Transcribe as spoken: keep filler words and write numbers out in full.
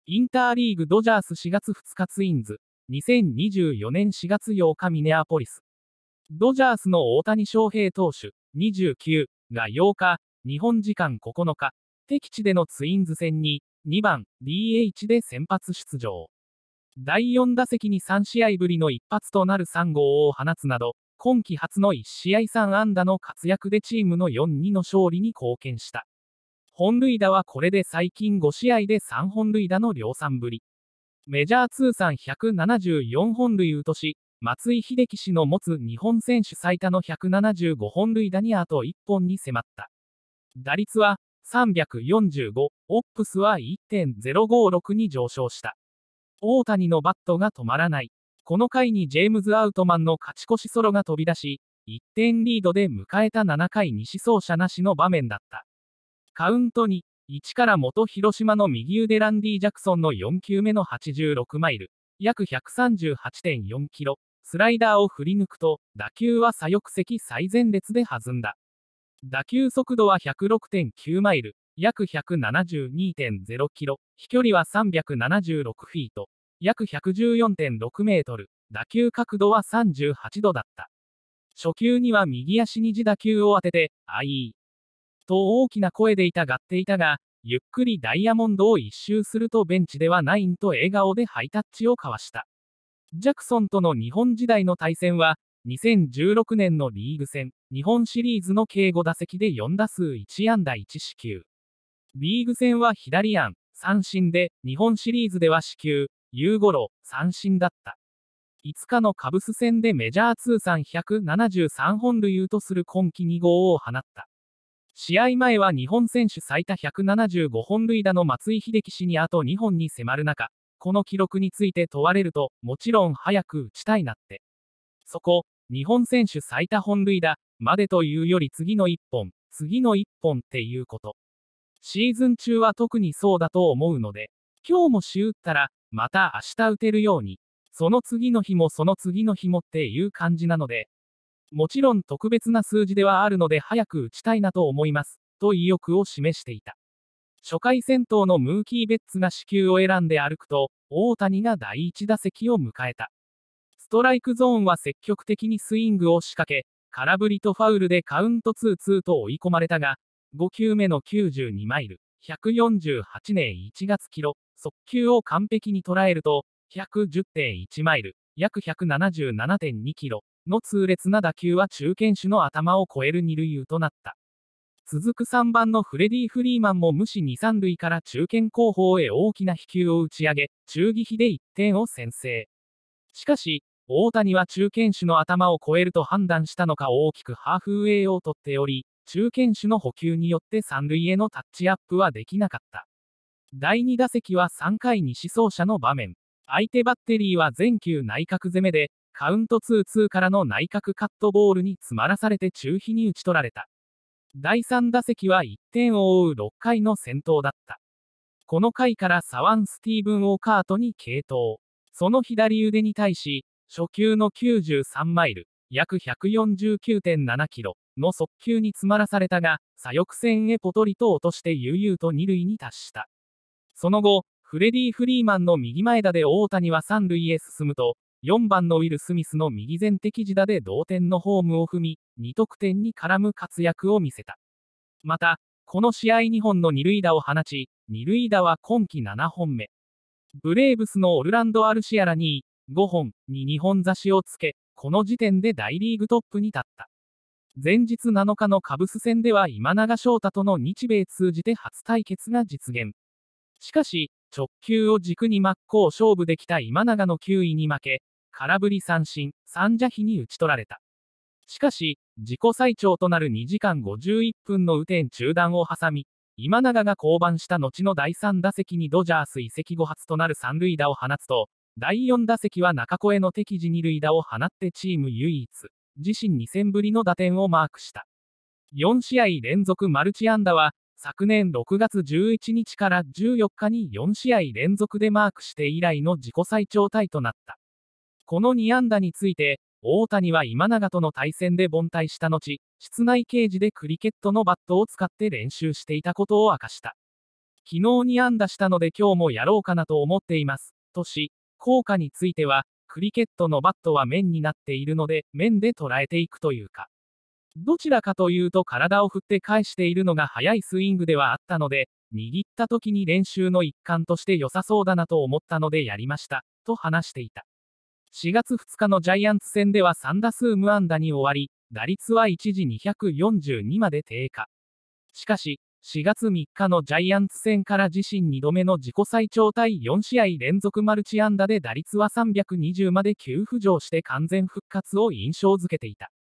インターリーグドジャースしがつふつかツインズ。にせんにじゅうよねんしがつようかミネアポリス。ドジャースの大谷翔平投手、にじゅうきゅうがようか、日本時間ここのか、敵地でのツインズ戦に、にばん ディーエイチ で先発出場。だいよん打席にさん試合ぶりの一発となるさん号を放つなど、今季初のいち試合さん安打の活躍でチームの よんたいに の勝利に貢献した。本塁打はこれで最近ご試合でさん本塁打の量産ぶり。メジャー通算ひゃくななじゅうよん本塁打とし、松井秀喜氏の持つ日本選手最多のひゃくななじゅうご本塁打にあといっぽんに迫った。打率はさんびゃくよんじゅうご、オップスは いってんゼロごろく に上昇した。大谷のバットが止まらない。この回にジェームズ・アウトマンの勝ち越しソロが飛び出し、いってんリードで迎えたなな回西走者なしの場面だった。カウントに、いちから元広島の右腕ランディ・ジャクソンのよん球目のはちじゅうろくマイル、約 ひゃくさんじゅうはちてんよんキロ、スライダーを振り抜くと、打球は左翼席最前列で弾んだ。打球速度は ひゃくろくてんきゅうマイル、約 ひゃくななじゅうにてんゼロキロ、飛距離はさんびゃくななじゅうろくフィート、約 ひゃくじゅうよんてんろくメートル、打球角度はさんじゅうはちどだった。初球には右足に自打球を当てて、あいーと大きな声で痛がっていたが、ゆっくりダイヤモンドを一周するとベンチではナインと笑顔でハイタッチを交わした。ジャクソンとの日本時代の対戦は、にせんじゅうろくねんのリーグ戦、日本シリーズの計ご打席でよん打数いち安打いち四球。リーグ戦は左安、三振で、日本シリーズでは四球、ユーゴロ、三振だった。いつかのカブス戦でメジャー通算ひゃくななじゅうさん本塁打とする今季に号を放った。試合前は日本選手最多ひゃくななじゅうご本塁打の松井秀喜氏にあとに本に迫る中、この記録について問われると、もちろん早く打ちたいなって。そこ、日本選手最多本塁打までというより次のいっぽん、次のいっぽんっていうこと。シーズン中は特にそうだと思うので、今日もし打ったら、また明日打てるように、その次の日もその次の日もっていう感じなので、もちろん特別な数字ではあるので早く打ちたいなと思います、と意欲を示していた。初回先頭のムーキー・ベッツが四球を選んで歩くと、大谷が第一打席を迎えた。ストライクゾーンは積極的にスイングを仕掛け、空振りとファウルでカウントツーツーと追い込まれたが、ご球目のきゅうじゅうにマイル、ひゃくよんじゅうはちねんいちがつキロ、速球を完璧に捉えると、ひゃくじゅってんいちマイル、約 ひゃくななじゅうななてんにキロの痛烈な打球は中堅手の頭を越える二塁打となった。続くさんばんのフレディ・フリーマンも無視に三塁から中堅後方へ大きな飛球を打ち上げ、中義飛でいってんを先制。しかし、大谷は中堅手の頭を越えると判断したのか大きくハーフウェイを取っており、中堅手の捕球によって三塁へのタッチアップはできなかった。だいに打席はさん回西走者の場面。相手バッテリーは全球内角攻めで、カウントツーツーからの内角カットボールに詰まらされて中飛に打ち取られた。だいさん打席はいってんを追うろっ回の先頭だった。この回から左腕スティーブン・オカートに継投。その左腕に対し、初球のきゅうじゅうさんマイル、約 ひゃくよんじゅうきゅうてんななキロの速球に詰まらされたが、左翼線へポトリと落として悠々と二塁に達した。その後、フレディ・フリーマンの右前打で大谷は三塁へ進むと、よんばんのウィル・スミスの右前的自打で同点のホームを踏み、に得点に絡む活躍を見せた。また、この試合にほんの二塁打を放ち、二塁打は今季なな本目。ブレーブスのオルランド・アルシアラにご本にに本差しをつけ、この時点で大リーグトップに立った。前日なのかのカブス戦では今永昇太との日米通じて初対決が実現。しかし、直球を軸に真っ向勝負できた今永のきゅういに負け、空振り三振、三者飛に打ち取られた。しかし、自己最長となるにじかんごじゅういっぷんの雨天中断を挟み、今永が降板した後のだいさん打席にドジャース移籍後初となる三塁打を放つと、だいよん打席は中越えの敵地二塁打を放ってチーム唯一、自身に戦ぶりの打点をマークした。よん試合連続マルチ安打は、昨年ろくがつじゅういちにちからじゅうよっかによん試合連続でマークして以来の自己最長タイとなった。このに安打について、大谷は今永との対戦で凡退した後、室内ケージでクリケットのバットを使って練習していたことを明かした。 昨日に安打したので今日もやろうかなと思っています。とし、効果については、クリケットのバットは面になっているので、面で捉えていくというか。どちらかというと体を振って返しているのが速いスイングではあったので、握った時に練習の一環として良さそうだなと思ったのでやりました、と話していた。しがつふつかのジャイアンツ戦ではさんだすう無安打に終わり、打率は一時にひゃくよんじゅうにまで低下。しかし、しがつみっかのジャイアンツ戦から自身にどめの自己最長タイよんしあい連続マルチ安打で打率はさんびゃくにじゅうまで急浮上して完全復活を印象づけていた。